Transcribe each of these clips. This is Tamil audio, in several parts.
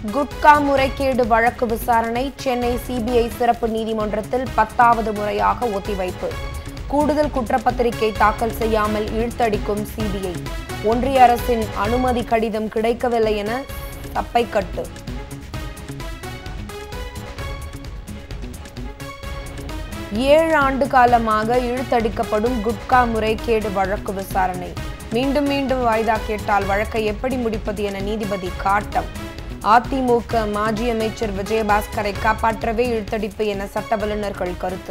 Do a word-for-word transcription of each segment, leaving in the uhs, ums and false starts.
குட்கா முறைகேடு வழக்கு விசாரணை சென்னை சிபிஐ சிறப்பு நீதிமன்றத்தில் பத்தாவது முறையாக ஒத்திவைப்பு. கூடுதல் குற்றப்பத்திரிகை தாக்கல் செய்யாமல் இழுத்தடிக்கும் சிபிஐ. ஒன்றிய அரசின் அனுமதி கடிதம் கிடைக்கவில்லை என சப்பைக்கட்டு. ஏழு ஆண்டு காலமாக இழுத்தடிக்கப்படும் குட்கா முறைகேடு வழக்கு விசாரணை மீண்டும் மீண்டும் வாய்தா கேட்டால் வழக்கை எப்படி முடிப்பது என நீதிபதி காட்டம். அதிமுக மாஜி அமைச்சர் விஜயபாஸ்கரை காப்பாற்றவே இழுத்தடிப்பு என சட்ட வல்லுநர்கள் கருத்து.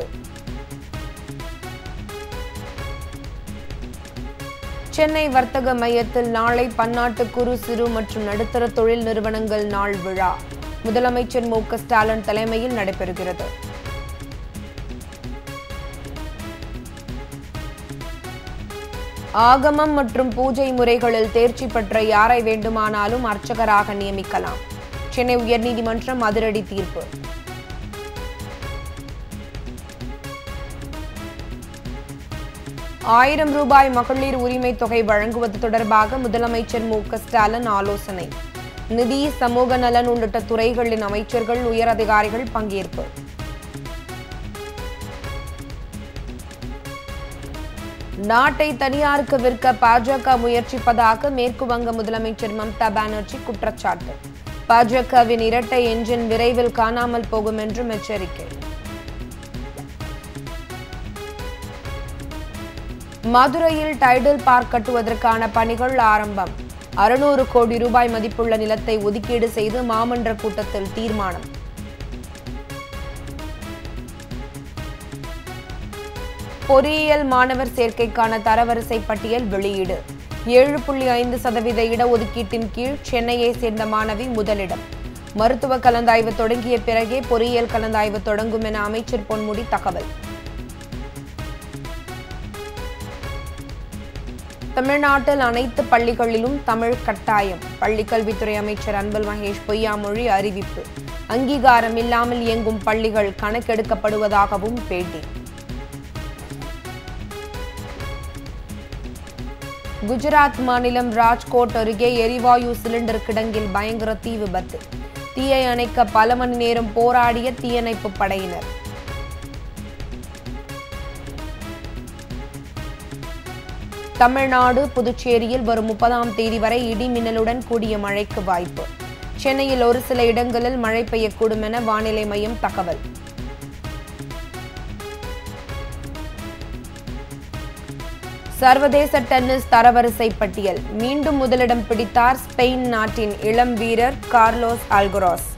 சென்னை வர்த்தக மையத்தில் நாளை பன்னாட்டு குறு சிறு மற்றும் நடுத்தர தொழில் நிறுவனங்கள் நாள் விழா முதலமைச்சர் மு க ஸ்டாலின் தலைமையில் நடைபெறுகிறது. ஆகமம் மற்றும் பூஜை முறைகளில் தேர்ச்சி பெற்ற யாரை வேண்டுமானாலும் அர்ச்சகராக நியமிக்கலாம். சென்னை உயர்நீதிமன்றம் அதிரடி தீர்ப்பு. ஆயிரம் ரூபாய் மகளிர் உரிமை தொகை வழங்குவது தொடர்பாக முதலமைச்சர் மு க ஸ்டாலின் ஆலோசனை. நிதி, சமூக நலன் உள்ளிட்ட துறைகளின் அமைச்சர்கள், உயர் அதிகாரிகள் பங்கேற்பு. நாட்டை தனியாருக்கு விற்க பாஜக முயற்சிப்பதாக மேற்கு வங்க முதலமைச்சர் மம்தா பானர்ஜி குற்றச்சாட்டு. பாஜகவின் இரட்டை என்ஜின் விரைவில் காணாமல் போகும் என்றும் எச்சரிக்கை. மதுரையில் டைடல் பார்க் கட்டுவதற்கான பணிகள் ஆரம்பம். அறுநூறு கோடி ரூபாய் மதிப்புள்ள நிலத்தை ஒதுக்கீடு செய்து மாமன்ற கூட்டத்தில் தீர்மானம். பொறியியல் மாணவர் சேர்க்கைக்கான தரவரிசை பட்டியல் வெளியீடு. ஏழு புள்ளி ஐந்து சதவீத இடஒதுக்கீட்டின் கீழ் சென்னையை சேர்ந்த மாணவி முதலிடம். மருத்துவ கலந்தாய்வு தொடங்கிய பிறகே பொறியியல் கலந்தாய்வு தொடங்கும் என அமைச்சர் பொன்முடி தகவல். தமிழ்நாட்டில் அனைத்து பள்ளிகளிலும் தமிழ் கட்டாயம். பள்ளிக்கல்வித்துறை அமைச்சர் அன்பில் மகேஷ் பொய்யாமொழி அறிவிப்பு. அங்கீகாரம் இல்லாமல் இயங்கும் பள்ளிகள் கணக்கெடுக்கப்படுவதாகவும் பேட்டி. குஜராத் மாநிலம் ராஜ்கோட் அருகே எரிவாயு சிலிண்டர் கிடங்கில் பயங்கர தீ விபத்து. தீயை அணைக்க பல மணி நேரம் போராடிய தீயணைப்பு படையினர். தமிழ்நாடு, புதுச்சேரியில் வரும் முப்பதாம் தேதி வரை இடி மின்னலுடன் கூடிய மழைக்கு வாய்ப்பு. சென்னையில் ஒரு சில இடங்களில் மழை பெய்யக்கூடும் என வானிலை மையம் தகவல். சர்வதேச டென்னிஸ் தரவரிசை பட்டியல். மீண்டும் முதலிடம் பிடித்தார் ஸ்பெயின் நாட்டின் இளம் வீரர் கார்லோஸ் அல்கராஸ்.